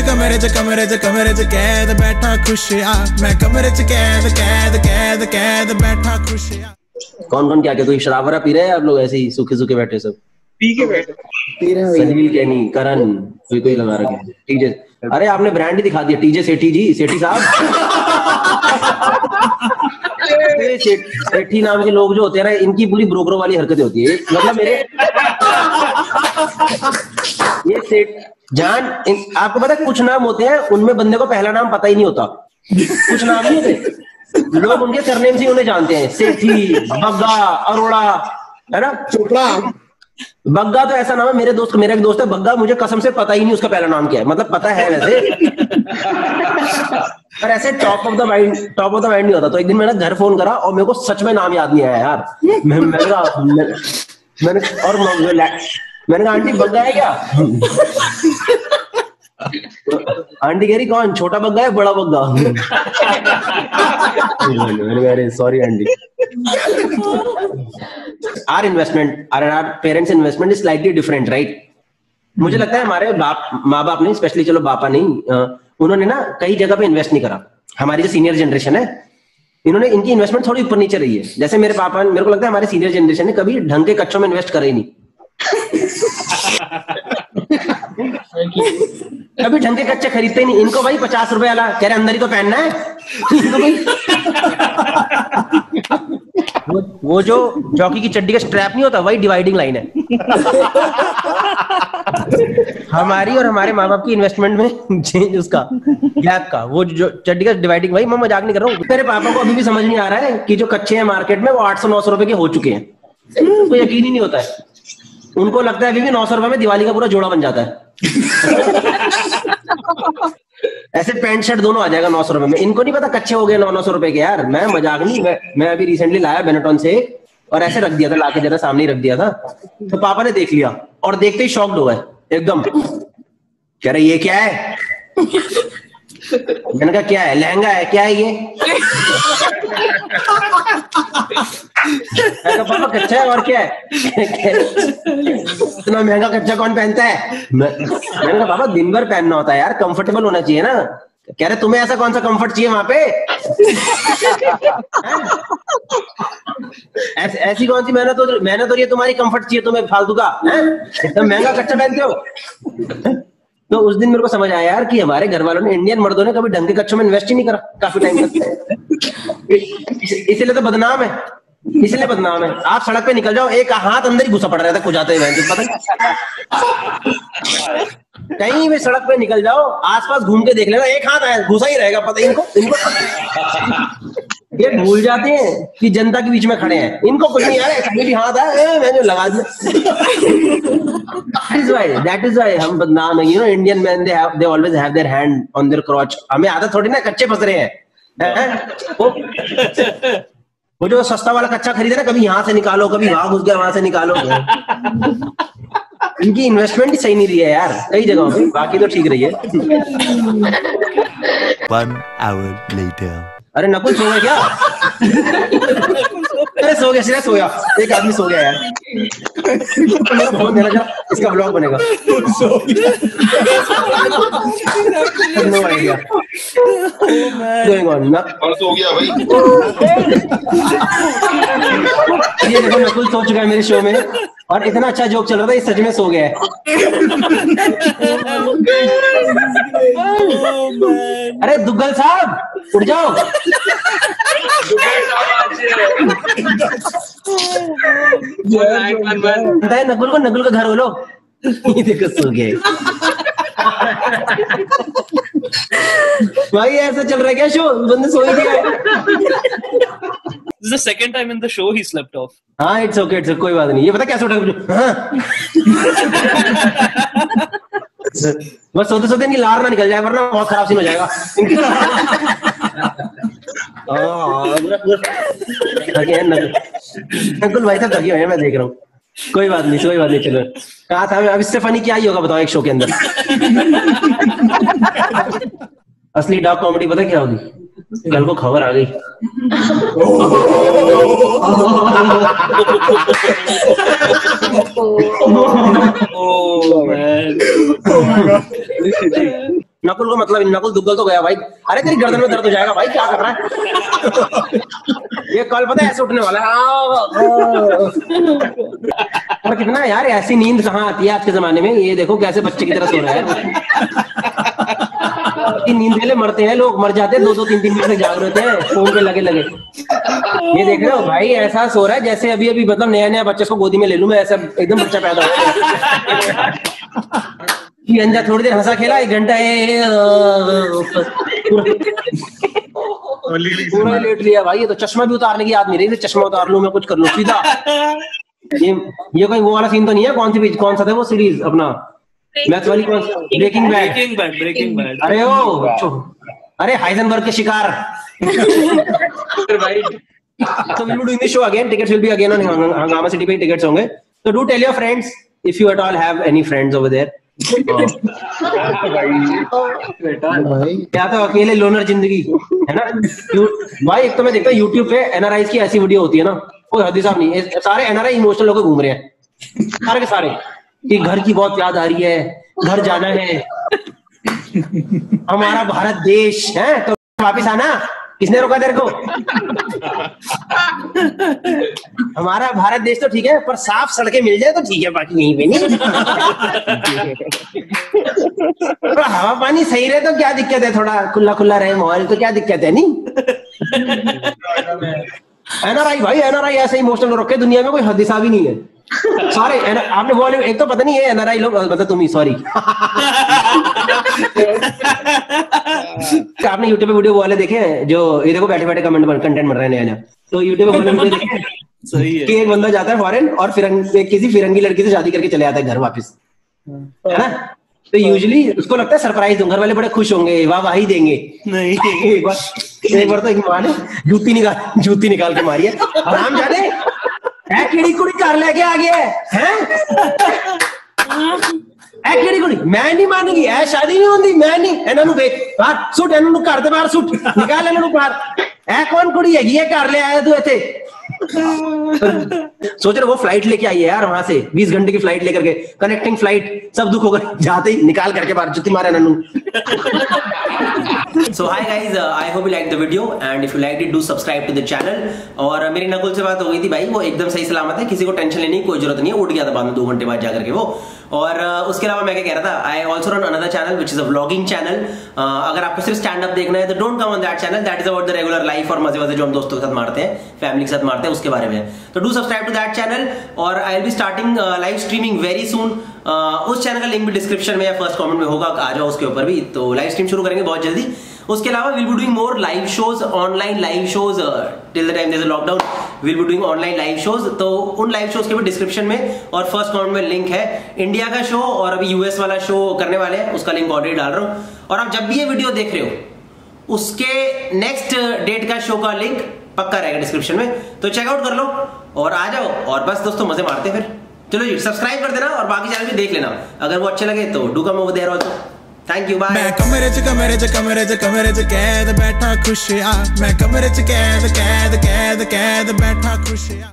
कमरे च कैद बैठा खुशिया, मैं कमरे च कैद कैद कैद कैद बैठा खुशिया। कौन कौन क्या कोई शराब पी रहे हैं आप लोग, ऐसे ही सूखे सूखे बैठे सब पी के बैठे पी रहे हैं? सलील कैनी करण कोई लगा रखे हैं। टीजे, अरे आपने ब्रांड ही दिखा दिया, टीजे सेठी जी, सेठी साहब। सेठी नाम के लोग जो होते हैं ना, इनकी पूरी ब्रोकरों वाली हरकतें होती है। मतलब मेरे ये सेठ जान, आपको पता है कुछ नाम होते हैं उनमें बंदे को पहला नाम पता ही नहीं होता। कुछ नाम नहीं होते, लोग उनके सरनेम से उन्हें जानते हैं। सेठी, बग्गा, अरोड़ा, है ना, चोपड़ा। बग्गा तो ऐसा नाम है, मेरा एक दोस्त है बग्गा, मुझे कसम से पता ही नहीं उसका पहला नाम क्या है। मतलब पता है वैसे, पर ऐसे टॉप ऑफ द माइंड नहीं होता। तो एक दिन मैंने घर फोन करा और मेरे को सच में नाम याद नहीं आया यार। मैंने कहा आंटी बग्गा है क्या? आंटी कह रही कौन, छोटा बग्गा है बड़ा बग्गा? मैंने sorry aunty. our parents investment is slightly different, right? मुझे लगता है हमारे माँ बाप ने, स्पेशली चलो पापा नहीं, उन्होंने ना कई जगह पे इन्वेस्ट नहीं करा। हमारी जो सीनियर जनरेशन है, इनकी इन्वेस्टमेंट थोड़ी ऊपर नीचे रही है। जैसे मेरे पापा, मेरे को लगता है हमारे सीनियर जनरेशन ने कभी ढंग के कच्चों में इन्वेस्ट करा ही नहीं। कभी ढंग के कच्चे खरीदते ही नहीं। इनको भाई 50 रुपए वाला कह रहे अंदर ही तो पहनना है। वो जो जॉकी की चड्डी का स्ट्रैप नहीं होता, वही डिवाइडिंग लाइन है। हमारी और हमारे माँ बाप की इन्वेस्टमेंट में चेंज उसका गैप का, वो जो चड्डी का डिवाइडिंग, भाई मैं मजाक नहीं कर रहा हूँ। मेरे पापा को अभी भी समझ नहीं आ रहा है कि जो कच्चे हैं मार्केट में वो 800-900 रुपए के हो चुके हैं। उनको यकीन ही नहीं होता है। उनको लगता है अभी भी 900 रुपए में दिवाली का पूरा जोड़ा बन जाता है। ऐसे पैंट शर्ट दोनों आ जाएगा 900 रुपए में। इनको नहीं पता कच्चे हो गए 900 रुपए के यार। मैं मजाक नहीं, मैं अभी रिसेंटली लाया बेनेटॉन से और ऐसे रख दिया था, लाके जरा सामने ही रख दिया था। तो पापा ने देख लिया और देखते ही शॉक्ड हो गए एकदम। कह रहे ये क्या है? मैंने कहा क्या है? लहंगा है। क्या है ये? पापा कच्चा है और क्या है? इतना महंगा कच्चा कौन पहनता है? मैंने कहा पापा दिन भर पहनना होता है यार, कंफर्टेबल होना चाहिए ना। कह रहे तुम्हें ऐसा कौन सा कंफर्ट चाहिए वहां पे? ऐसी कौन सी मेहनत हो रही है तुम्हारी, कंफर्ट चाहिए तुम्हें फालतू का? इतना महंगा कच्चा पहनते हो। तो उस दिन मेरे को समझ आया यार कि हमारे घर वालों ने, इंडियन मर्दों ने कभी ढंग के कच्चों में इन्वेस्ट ही नहीं करा काफी टाइम तक। इसीलिए तो बदनाम है, इसलिए बदनाम है। आप सड़क पे निकल जाओ, एक हाथ अंदर ही घुसा पड़ रहा था खुजाते हुए, पता कहीं भी सड़क पे निकल जाओ, आसपास घूम के देख लेना, एक हाथ आया घुसा ही रहेगा। पता इनको ये भूल जाते हैं कि जनता के बीच में खड़े हैं। इनको कुछ नहीं यार, कहीं भी हाथ आया मैंने लगा दिया। That is why हम बदनाम है। Indian man they always have their hand on their crotch। हमें आदत थोड़ी ना कच्चे फंस रहे हैं। वो जो सस्ता वाला कच्चा खरीदे ना, कभी यहाँ से निकालो, कभी वहां घुस गया, वहां से निकालो। इनकी इन्वेस्टमेंट ही सही नहीं रही है यार कई जगहों पे, बाकी तो ठीक रही है। 1 hour later। अरे नकुल सो गया क्या? अरे सो गया, सीरियस सो गया। एक आदमी सो गया यार। फोन देना जा, इसका ब्लॉग बनेगा। नो आइडिया गोइंग ऑन ना। और सो गया भाई। ये देखो नकुल सो चुका है मेरे शो में, और इतना अच्छा जोक चल रहा था, ये सच में सो गया है। अरे दुग्गल साहब उठ जाओ। नकुल का घर बोलो। ये देखो सो गए। भाई ऐसा चल रहा है क्या शो? बंदे सो ही गया। This is the second time in the show he slept off. हाँ इट्स ओके, कोई बात नहीं। ये पता कैसे उठा? हाँ। बस सोते सोते इनकी लार ना निकल जाए, वरना बहुत खराब सीन हो जाएगा। नकुल भाई साहब थके हुए हैं, मैं देख रहा हूँ। कोई बात नहीं चलो। कहा था अब इससे फनी क्या ही होगा बताओ एक शो के अंदर। असली डॉग कॉमेडी पता क्या होगी? कल को खबर आ गई। नकुल को मतलब नकुल दुग्गल तो गया भाई। अरे तेरी गर्दन में दर्द हो जाएगा भाई, क्या कर रहा है? ये कल पता है ऐसे उठने वाला है। और कितना यार, ऐसी नींद कहाँ आती है आज के जमाने में। ये देखो कैसे बच्चे की तरह सो रहा है। नींद के लिए मरते हैं लोग, मर जाते हैं 2-2, 3-3 मिनट तक जाग रहे होते हैं फोन पे लगे। ये देख रहे हो भाई, ऐसा सो रहा है जैसे अभी अभी मतलब नया बच्चे को गोदी में ले लूं मैं, ऐसा एकदम बच्चा पैदा हो। अंजा थोड़ी देर हंसा खेला, 1 घंटा पूरा लेट लिया भाई। ये तो चश्मा भी उतारने की याद नहीं रही, चश्मा उतार लूं मैं, कुछ कर लूं सीधा। ये कोई वो वाला सीन तो नहीं है? कौन सा था वो सीरीज अपना मैथ वाली, कौन सा? Breaking bad. अरे हाइजेनबर्ग के शिकार। So we will do this show again. Tickets will be again on Hungama City पे tickets होंगे. So do tell your friends if you at all have any friends over there. क्या तो अकेले loner जिंदगी है ना भाई। एक तो मैं देखता हूँ YouTube पे NRIs की ऐसी वीडियो होती है ना, कोई हद हिसाब नहीं। सारे NRI इमोशनल होकर घूम रहे हैं, सारे के सारे, कि घर की बहुत याद आ रही है, घर जाना है, हमारा भारत देश है तो वापिस आना। किसने रोका तेरे को? हमारा भारत देश तो ठीक है, पर साफ सड़कें मिल जाए तो ठीक है, बाकी यहीं पे नहीं। तो हवा पानी सही रहे तो क्या दिक्कत है, थोड़ा खुला खुला रहे माहौल तो क्या दिक्कत है? नहीं NRI भाई, NRI ऐसे इमोशनल रखे दुनिया में कोई हद हिसाब ही नहीं है। सारे आपने बोले, एक तो पता नहीं है NRI लोग, मतलब तुम ही, सॉरी। आपने यूट्यूब पे वीडियो वाले देखे हैं जो ये देखो बैठे बैठे कंटेंट बन रहे हैं नया, तो यूट्यूब पे वीडियो देखे सही है कि एक बंदा जाता है फॉरेन और किसी फिरंगी लड़की से शादी करके चले आता है घर वापस, है ना? तो यूजुअली उसको लगता है सरप्राइज दूं, घर वाले बड़े खुश होंगे, वाह ही देंगे। नहीं, एक बार तो एक माँ ने जूती निकाल के मारी है। आराम जाने कीड़ी कुड़ी कर लेके आ गया है। कीड़ी कुड़ी मैं नहीं मानेगी, ऐ शादी नहीं होती, मैं नहीं। इन्होंने बाहर सुट, इन्होंने घर दे बाहर सुट, निकाल इन्होंने बाहर। ऐ कौन कुड़ी है ये कर ले आया तू ऐसे? सोच रहे वो फ्लाइट लेके आई है यार वहां से, 20 घंटे की फ्लाइट लेकर के, कनेक्टिंग फ्लाइट, सब दुख होकर जाते ही निकाल करके बाहर जुत्ती मारे Nannu. So hi guys, I hope you liked the video and if you liked it, do subscribe to the channel। और मेरी नकुल से बात हो गई थी भाई, वो एकदम सही सलामत है, किसी को टेंशन लेने की कोई जरूरत नहीं है। उठ गया था बाद में 2 घंटे बाद जाकर के वो। और उसके अलावा मैं क्या कह रहा था, I also run another channel which is a vlogging channel. अगर आपको सिर्फ स्टैंड अप देखना है तो don't come on that channel, that is about the regular life और मजे वजे जो हम दोस्तों के साथ मारते हैं, फैमिली के साथ मारते हैं, उसके बारे में। तो do subscribe to that channel. और I will be starting live streaming very soon. उस चैनल का लिंक भी डिस्क्रिप्शन में या फर्स्ट कमेंट में होगा, आ जाओ उसके ऊपर भी। तो लाइव स्ट्रीम शुरू करेंगे बहुत जल्दी। उसके अलावा will be doing more live shows, online live shows till the time there is a lockdown. Will be doing online live shows, तो उन लाइव शोज के भी डिस्क्रिप्शन में और फर्स्ट कमेंट में लिंक है। इंडिया का शो और अभी यूएस वाला शो करने वाले हैं, उसका लिंक ऑलरेडी डाल रहा हूं। और आप जब भी ये वीडियो देख रहे हो उसके नेक्स्ट डेट का शो का लिंक पक्का रहेगा डिस्क्रिप्शन में, तो चेकआउट कर लो और आ जाओ। और बस दोस्तों मजे मारते फिर। चलो जी, सब्सक्राइब कर देना और बाकी चैनल भी देख लेना, अगर वो अच्छे लगे तो do come over there also. Thank you, bye. मैं कमरे च कैद बैठा खुशिया, मैं कमरे च कैद बैठा खुशिया।